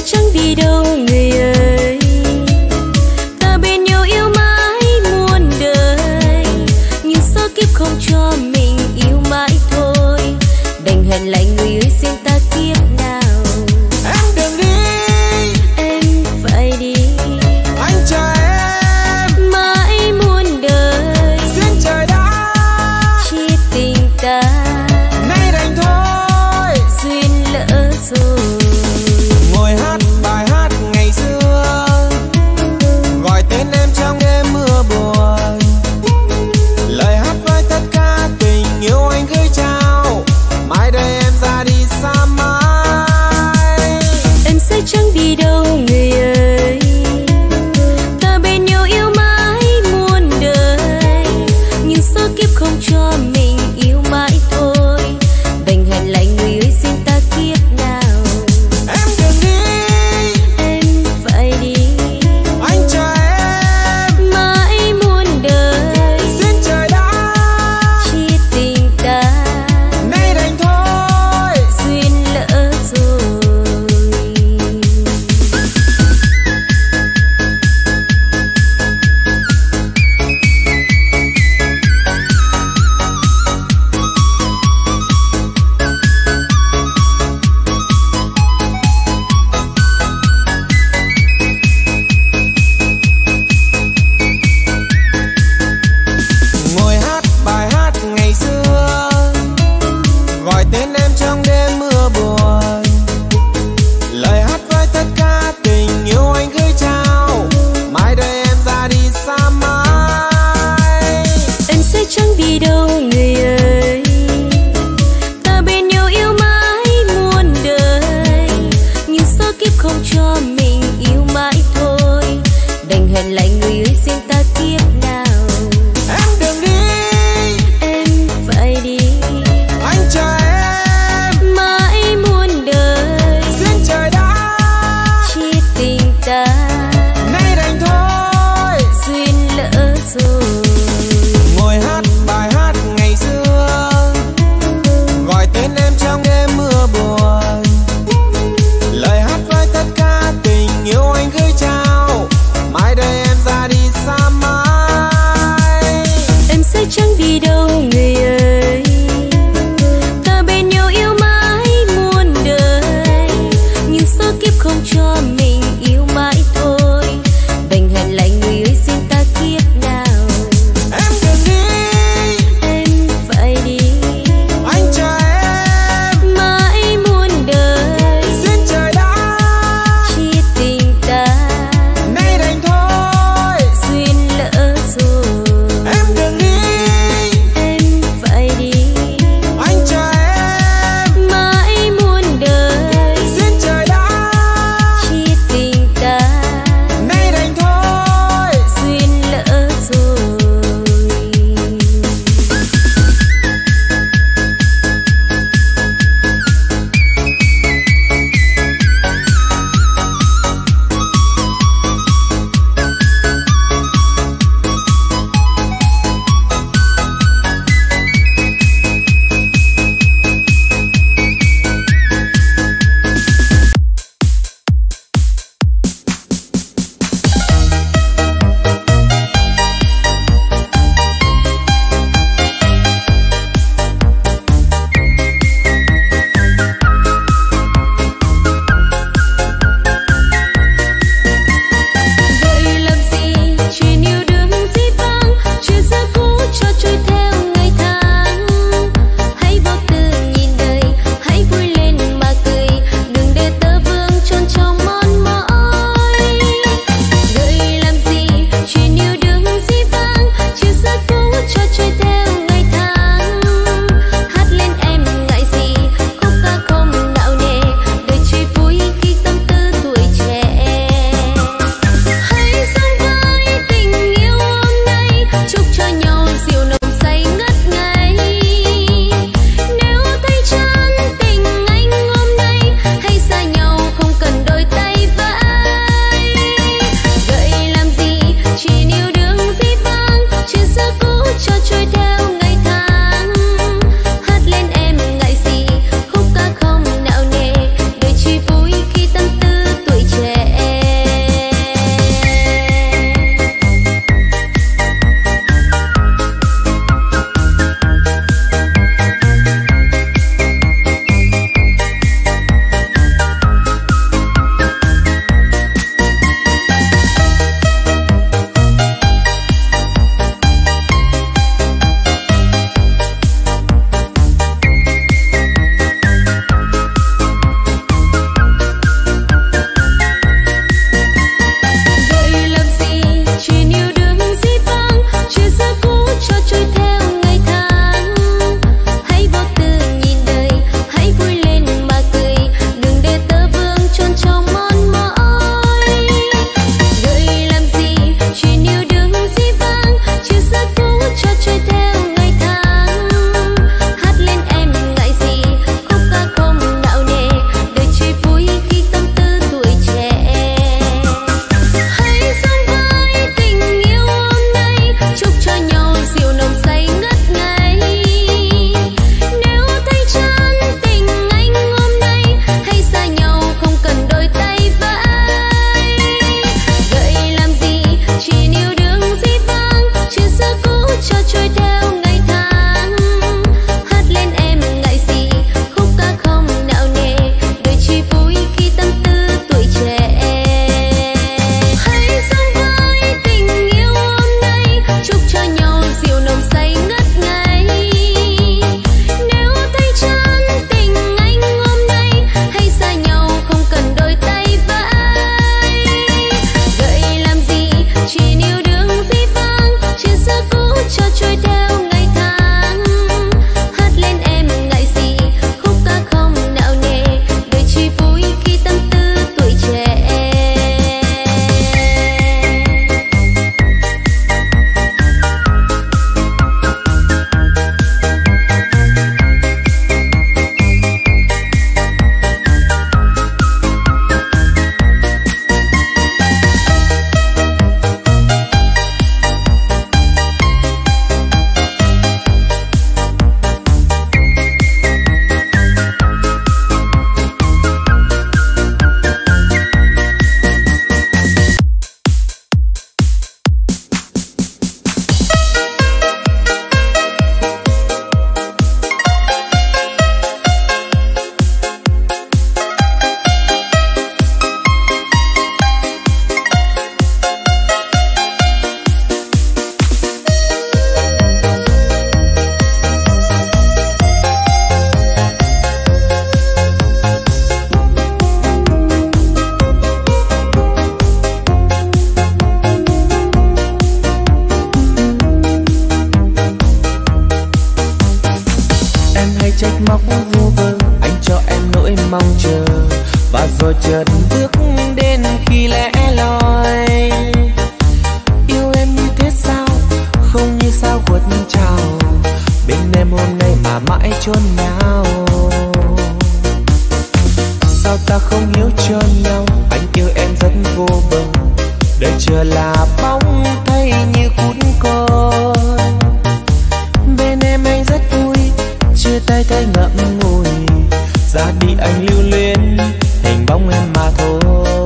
chẳng đi đâu người ơi. Ta bên nhau yêu mãi muôn đời, nhưng số kiếp không cho mình yêu mãi thôi. Đành hẹn lại người ơi xin ta kiếp nào. Em đừng đi, Em phải đi, anh chờ em mãi muôn đời. xin trời đã Chia tình ta nay đành thôi. duyên lỡ rồi. Ngồi hát bài hát ngày xưa, gọi tên em trong đêm mưa buồn. Lời hát với tất cả tình yêu anh gửi trao, mai đây em ra đi xa mãi. Em sẽ chẳng đi đâu người ơi. Ta bên nhau yêu mãi muôn đời, nhưng số kiếp không cho mình yêu mãi thôi. Đành hẹn lại người ơi xin ta kiếp nào. Em đừng đi, Em phải đi, anh chờ em mãi muôn đời. xin trời đã Chia tình ta nay đành thôi. duyên lỡ rồi. Ngồi hát bài hát ngày xưa, gọi tên em trong đêm mưa buồn. Lời hát với tất cả tình yêu anh gửi trao, mai đây em ra đi xa mãi. Em sẽ chẳng đi đâu người ơi. Ta bên nhau yêu mãi muôn đời, nhưng số kiếp không cho mình yêu mãi thôi. Đành hẹn lại người ơi xin ta kiếp nào. Em đừng đi, Em phải đi, anh chờ em mãi muôn đời. xin trời đã Chia tình ta nay đành thôi. duyên lỡ rồi. Ngồi hát bài hát ngày xưa, gọi tên em trong đêm mưa buồn. Lời hát với tất cả tình yêu anh gửi trao, mai đây em ra đi xa mãi. Em sẽ chẳng đi đâu người ơi. Ta bên nhau yêu mãi muôn đời, nhưng số kiếp không cho mình yêu mãi thôi. Đành hẹn lại người ơi xin ta kiếp nào. Em đừng đi, Em phải đi, anh chờ em mãi muôn đời. xin trời đã Chia tình ta nay đành thôi. duyên lỡ rồi. Em đừng đi, Em phải đi, anh chờ em mãi muôn đời. xin trời đã Chia chợt bước đến khi lẻ loi. Yêu em như thế sao, không như sao khuất trào, bên em hôm nay mà mãi chôn nhau. Sao ta không hiểu cho nhau, anh yêu em rất vô bờ, đời chờ là bóng thay như cuốn côi. Bên em anh rất vui, chia tay thấy ngậm ngùi, ra đi anh lưu luyến hình bóng em mà thôi.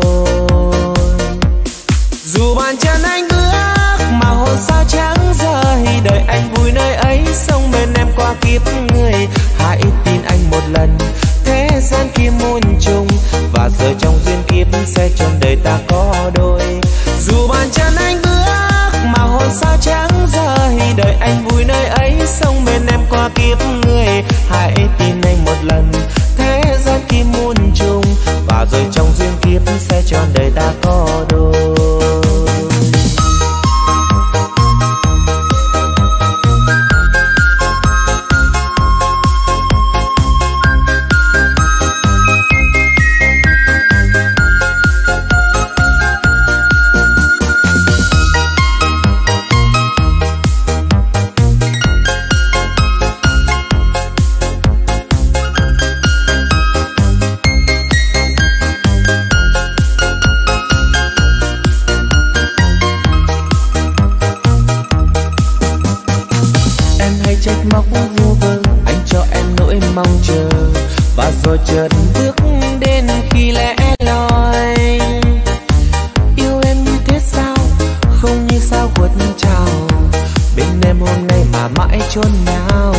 Dù bàn chân anh bước mà hồn sao trắng rơi, đời anh vui nơi ấy sống bên em qua kiếp người. Hãy tin anh một lần, thế gian kia muôn trùng, và giờ trong duyên kiếp sẽ trong đời ta có đôi. Dù bàn chân anh bước mà hồn sao trắng rơi, đời anh vui nơi ấy sống bên em qua kiếp người. Hãy tin anh một lần, thế gian kia muôn trùng, và rồi trong duyên kiếp sẽ trọn đời ta có đôi. Rồi chợt bước đến khi lẻ loi. Yêu em như thế sao, không như sao khuất trào, bên em hôm nay mà mãi chôn nhau.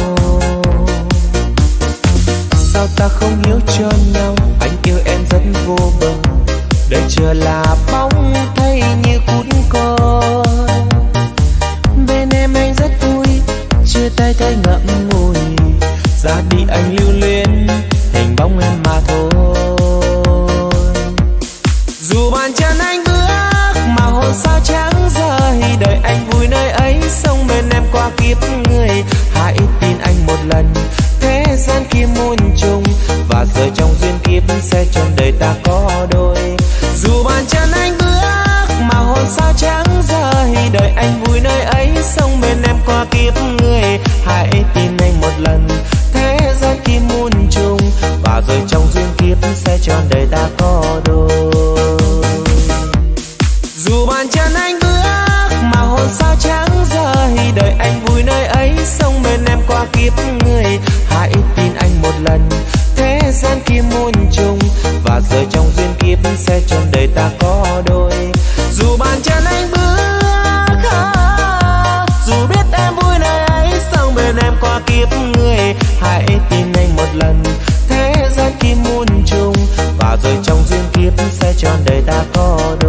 Sao ta không hiểu cho nhau, anh yêu em rất vô bờ, đời chờ là bóng thay như cuốn côi. Bên em anh rất vui, chia tay thấy ngậm ngùi, ra đi anh lưu luyến hình bóng em mà thôi. Dù bàn chân anh bước mà hồn sao trắng rơi, đời anh vui nơi ấy sống bên em qua kiếp người. Hãy tin anh một lần, thế gian kia muôn trùng, và giờ trong duyên kiếp sẽ trong đời ta có đôi. Dù bàn chân anh bước mà hồn sao trắng rơi, đời anh vui nơi ấy sống bên em qua kiếp người. Hãy tin anh một lần, thế gian kia muôn trùng, và rồi trong duyên kiếp sẽ trọn đời ta có đôi. Dù bàn chân anh bước mà hồn sao trắng rơi, đời anh vui nơi ấy sống bên em qua kiếp người. Hãy tin anh một lần, thế gian kia muôn trùng, và giờ trong duyên kiếp sẽ trọn đời ta có đôi. Dù bàn chân anh bước, dù biết em vui nơi ấy sống bên em qua kiếp người. Hãy tin anh một lần, thế gian kia muôn trùng, và rồi trong duyên kiếp sẽ trọn đời ta có đôi.